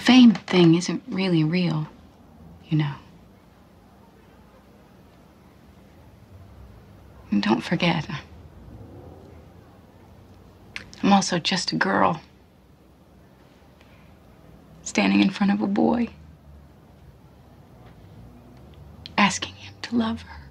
fame thing isn't really real, you know. And don't forget, I'm also just a girl standing in front of a boy, asking him to love her.